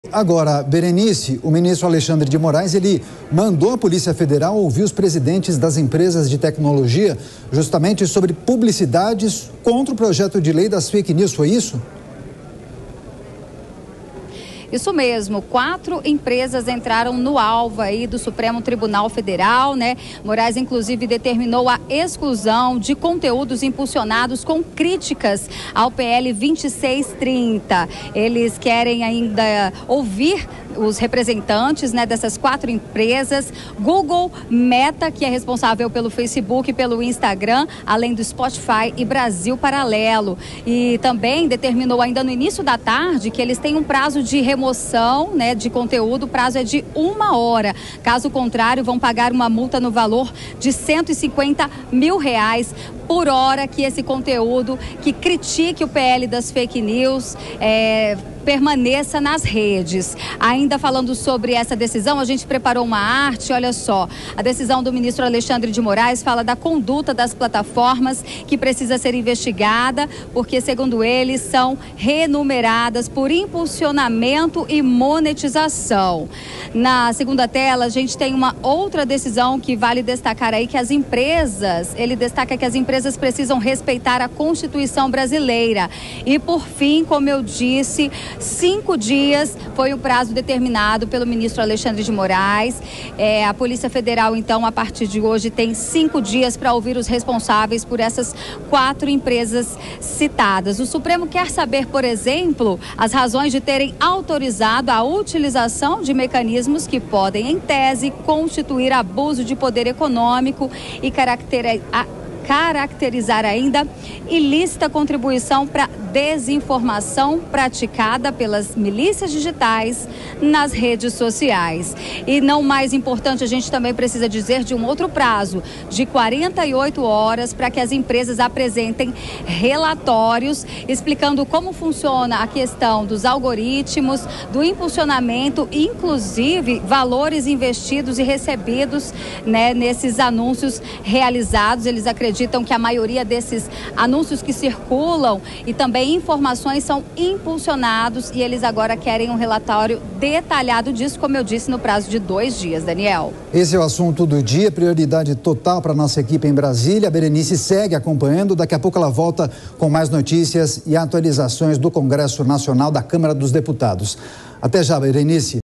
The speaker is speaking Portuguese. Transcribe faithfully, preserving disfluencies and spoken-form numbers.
Agora, Berenice, o ministro Alexandre de Moraes, ele mandou a Polícia Federal ouvir os presidentes das empresas de tecnologia justamente sobre publicidades contra o projeto de lei das fake news, foi isso? Isso mesmo, quatro empresas entraram no alvo aí do Supremo Tribunal Federal, né? Moraes, inclusive, determinou a exclusão de conteúdos impulsionados com críticas ao P L vinte e seis trinta. Eles querem ainda ouvir os representantes, né, dessas quatro empresas, Google, Meta, que é responsável pelo Facebook e pelo Instagram, além do Spotify e Brasil Paralelo. E também determinou ainda no início da tarde que eles têm um prazo de remoção, né, de conteúdo, o prazo é de uma hora. Caso contrário, vão pagar uma multa no valor de cento e cinquenta mil reais por hora que esse conteúdo que critique o P L das fake news é, permaneça nas redes. Ainda falando sobre essa decisão, a gente preparou uma arte, olha só. A decisão do ministro Alexandre de Moraes fala da conduta das plataformas que precisa ser investigada, porque, segundo ele, são renumeradas por impulsionamento e monetização. Na segunda tela, a gente tem uma outra decisão que vale destacar aí, que as empresas, ele destaca que as empresas precisam respeitar a Constituição brasileira. E, por fim, como eu disse, cinco dias foi o prazo determinado pelo ministro Alexandre de Moraes. É, a Polícia Federal, então, a partir de hoje, tem cinco dias para ouvir os responsáveis por essas quatro empresas citadas. O Supremo quer saber, por exemplo, as razões de terem autorizado a utilização de mecanismos que podem, em tese, constituir abuso de poder econômico e caracterizar caracterizar ainda ilícita contribuição para desinformação praticada pelas milícias digitais nas redes sociais. E não mais importante, a gente também precisa dizer de um outro prazo, de quarenta e oito horas, para que as empresas apresentem relatórios explicando como funciona a questão dos algoritmos, do impulsionamento, inclusive valores investidos e recebidos, né, nesses anúncios realizados. Eles acreditam que a maioria desses anúncios que circulam e também informações são impulsionados, e eles agora querem um relatório detalhado disso, como eu disse, no prazo de dois dias, Daniel. Esse é o assunto do dia, prioridade total para a nossa equipe em Brasília. A Berenice segue acompanhando, daqui a pouco ela volta com mais notícias e atualizações do Congresso Nacional da Câmara dos Deputados. Até já, Berenice.